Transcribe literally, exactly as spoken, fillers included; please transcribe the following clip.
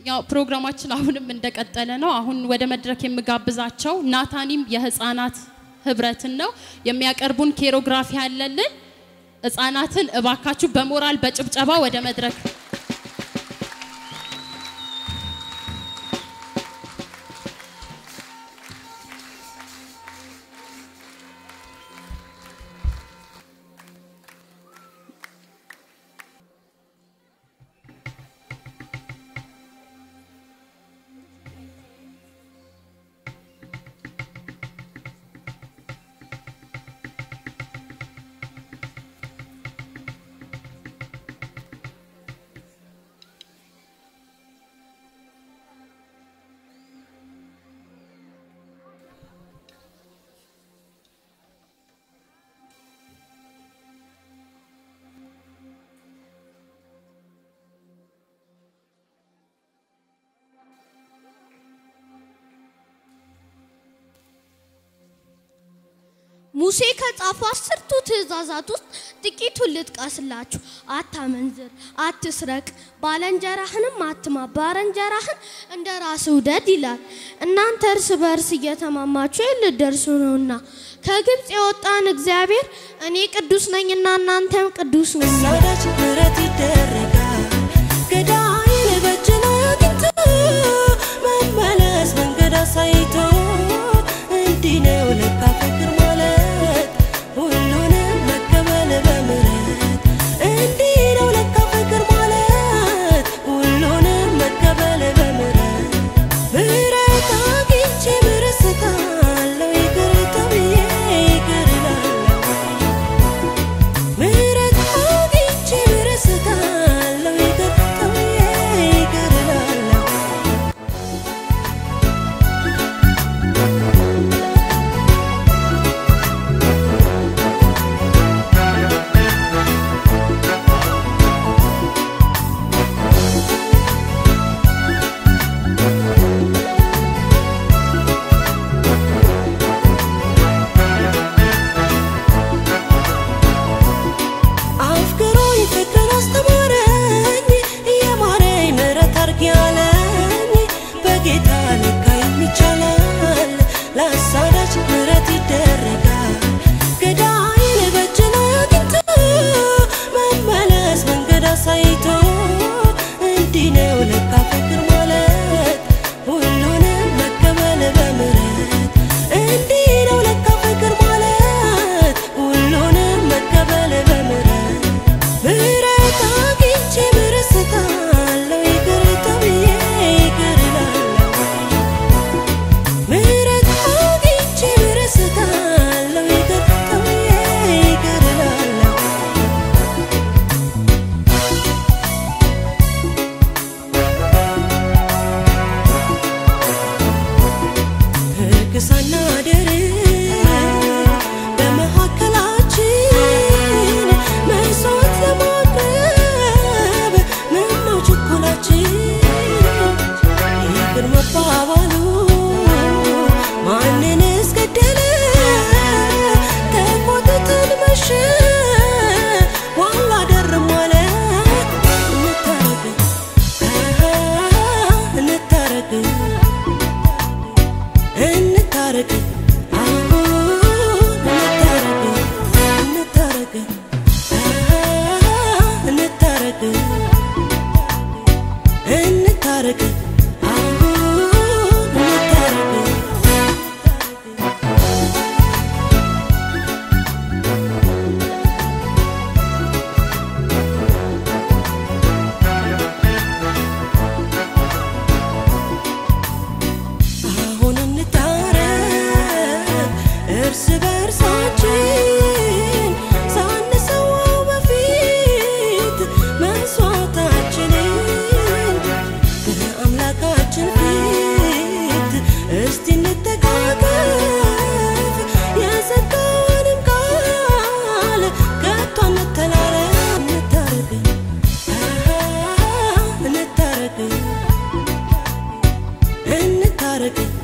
ያው ፕሮግራማችን አሁንም እንደቀጠለ ነው አሁን ወደ መድረክ የምጋብዛቸው ናታኒም የህፃናት ህብረትን ነው የሚያቀርቡን ኬሮግራፊ ያለልን ህፃናትን እባካችሁ በሞራል በጭብጨባ ወደ መድረክ ሙሴ ከጻፈው አስርቱ ትእዛዛት ውስጥ ጥቂቱን ልጥቀስላችሁ አታመንዝር አትስረቅ ባልንጀራህንም አትማ ባልንጀራህን እንደራስህ ውደድ ይላል እናንተ እርስ በርስ እየተማማችሁ ልትደርሱ ነውና ከግብጽ የወጣን እግዚአብሔር እኔ ቅዱስ ነኝና እናንተም ቅዱስ ነኝ ሳዳች ምረት ይደረጋል ገዳይን በጀና ግንቱ መመለስ መንገድ አሳይቶ እንዲህ ነው ለካ ፍቅር ማለት ሁሉንም መቀበል በምህረት እንዲህ ነው ለካ ፍቅር ማለት ሁሉንም መቀበል በምህረት ምህረት አግኝቼ ምህረት ስታለው ይቅር ተብዬ ይቅር እላለሁ ምህረት አግኝቼ ምህረት ስታለው ይቅር ተብዬ ይቅር እላለሁ አፍቅሮኝ ፍቅር አስተማረኝ የማረኝ ምህረት አርግ ያለኝ በጌታ ልካ የሚቻላል ለአሳዳጅ ምህረት ይደረጋል ገዳይን በጀና ግንቱ መመለስ መንገድ አሳይቶ እንዲህ ነው ለካ ፍቅር ማለት ሁሉንም መቀበል በምህረት እንዲህ ነው ለካ ፍቅር ማለት ሁሉንም መቀበል በምህረት ምህረት አግኝቼ ምህረት ስታለው ይቅር ተብዬ ይቅር እላለሁ ምህረት አግኝቼ ምህረት ስታለው ይቅር ተብዬ ይቅር እላለሁ ሕግ ሳናደር በመካከላችን መስዋዕት ለማቅረብ ምነው ችኮላችን ይቅር መባባሉ ማንንስ ገደለ ከሞትተን መሸ ዋላ ደር ማለት እንታረቅ እንታረቅ እንታረቅ አሁን እንታረቅ እንታረቅ እንታረቅ አሁን እንታረቅ አሁን እንታረቅ እርስ በርሳችን ሳንሰዋው በፊት መስዋዕታችንን በአምላካችን ፊት እስቲ እንተቃቀፍ የሰጠውንም ቃል ከቶ እንተላለፍ እንታረቅ እንታረቅ እንታረቅ